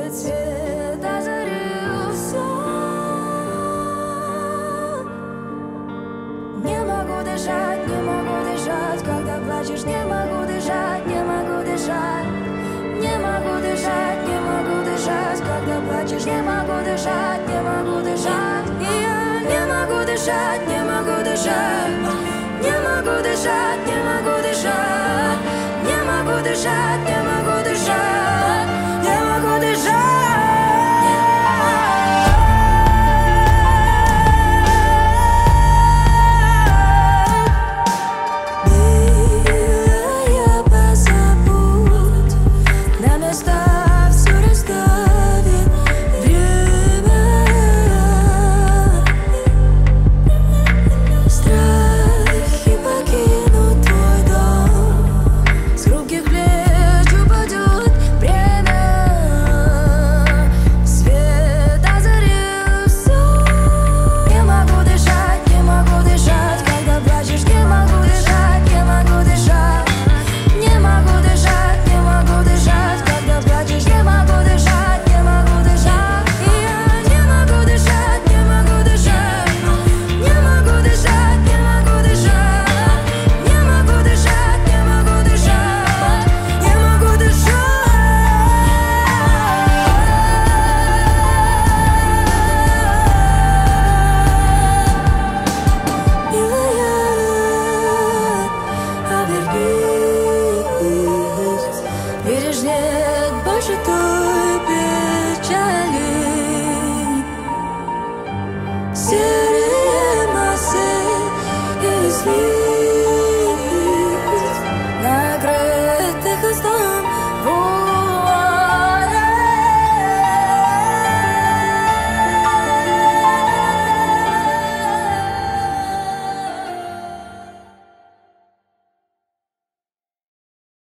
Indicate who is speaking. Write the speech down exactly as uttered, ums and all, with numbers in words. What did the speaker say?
Speaker 1: Свет озарил всё. Не могу дышать, не могу дышать, когда плачешь, не могу дышать, не могу дышать. Не могу дышать, не могу дышать, когда плачешь, не могу дышать, не могу дышать. И я не могу дышать, не могу дышать, не могу дышать, не могу дышать, не могу дышать, не могу дышать, не могу дышать. Видишь, нет больше той печали. Серые массы и